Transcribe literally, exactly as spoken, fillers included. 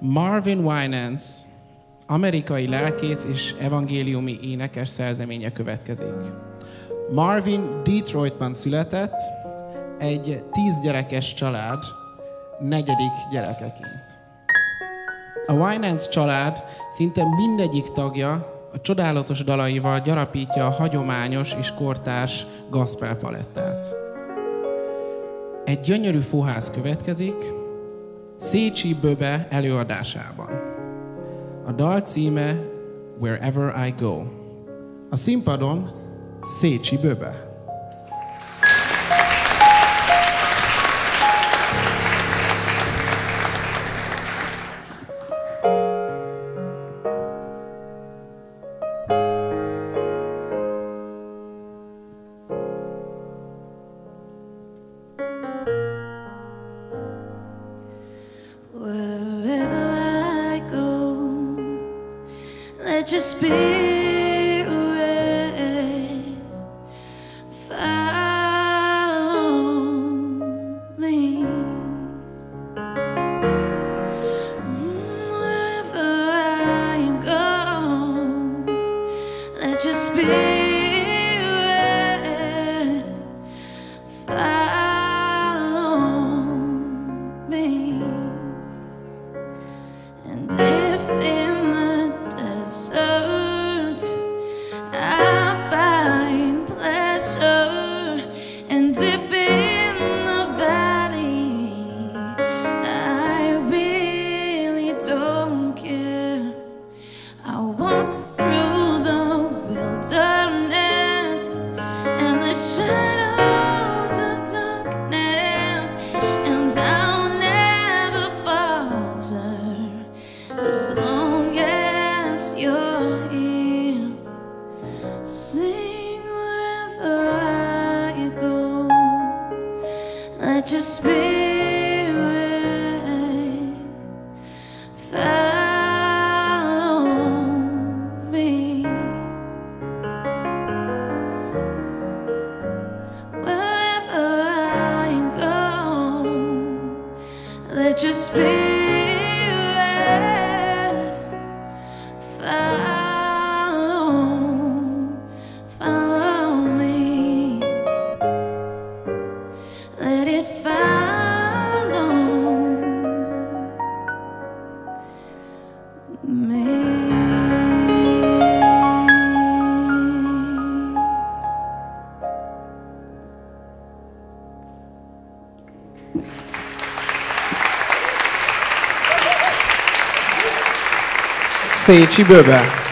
Marvin Winans, amerikai lelkész és evangéliumi énekes szerzeménye következik. Marvin Detroitban született, egy tíz gyerekes család negyedik gyerekeként. A Winans család szinte mindegyik tagja a csodálatos dalaival gyarapítja a hagyományos és kortárs gospel palettát. Egy gyönyörű fohász következik Szécsi Böbe előadásában. A dal címe Wherever I Go. A színpadon Szécsi Böbe. Let your spirit follow me. Wherever I go, let your spirit follow me. And if in I find pleasure, and if in the valley I really don't care, I'll walk through the wilderness and the shadows of darkness, and I'll never falter as long as you're here. Sing wherever I go. Let your spirit follow me. Wherever I go, let your spirit follow. Let it follow me. Szécsi Böbe.